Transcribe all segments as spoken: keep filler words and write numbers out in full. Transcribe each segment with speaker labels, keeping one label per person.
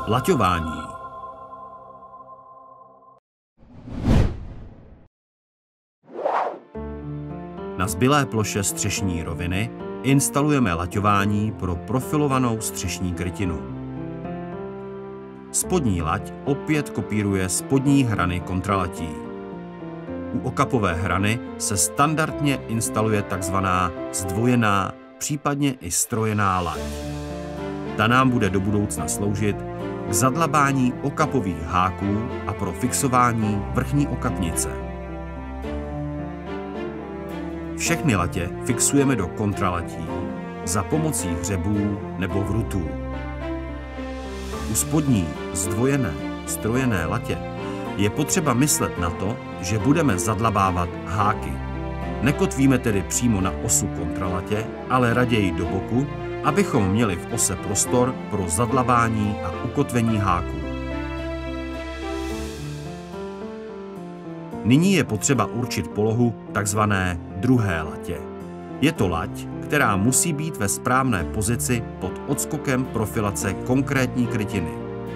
Speaker 1: Laťování. Na zbylé ploše střešní roviny instalujeme laťování pro profilovanou střešní krytinu. Spodní lať opět kopíruje spodní hrany kontralatí. U okapové hrany se standardně instaluje takzvaná zdvojená, případně i strojená lať. Ta nám bude do budoucna sloužit k zadlabání okapových háků a pro fixování vrchní okapnice. Všechny latě fixujeme do kontralatí za pomocí hřebů nebo vrutů. U spodní zdvojené, strojené latě je potřeba myslet na to, že budeme zadlabávat háky. Nekotvíme tedy přímo na osu kontralatě, ale raději do boku, abychom měli v ose prostor pro zadlabání a ukotvení háků. Nyní je potřeba určit polohu takzvané druhé latě. Je to lať, která musí být ve správné pozici pod odskokem profilace konkrétní krytiny.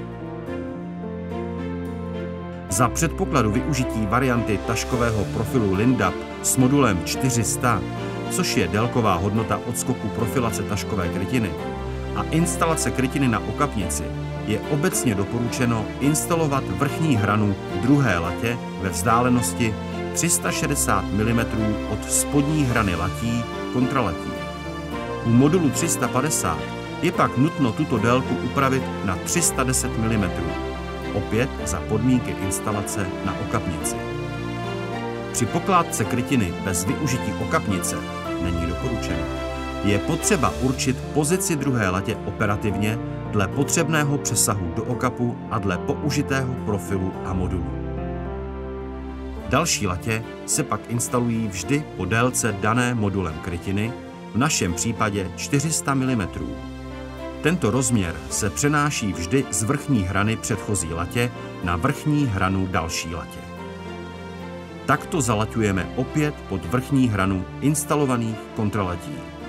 Speaker 1: Za předpokladu využití varianty taškového profilu Lindab s modulem čtyři sta, což je délková hodnota odskoku profilace taškové krytiny, a instalace krytiny na okapnici, je obecně doporučeno instalovat vrchní hranu druhé latě ve vzdálenosti tři sta šedesát milimetrů od spodní hrany latí kontralatí. U modulu tři sta padesát je pak nutno tuto délku upravit na tři sta deset milimetrů, opět za podmínky instalace na okapnici. Při pokládce krytiny bez využití okapnice není doporučeno. Je potřeba určit pozici druhé latě operativně dle potřebného přesahu do okapu a dle použitého profilu a modulu. Další latě se pak instalují vždy po délce dané modulem krytiny, v našem případě čtyři sta milimetrů. Tento rozměr se přenáší vždy z vrchní hrany předchozí latě na vrchní hranu další latě. Takto zalaťujeme opět pod vrchní hranu instalovaných kontralatí.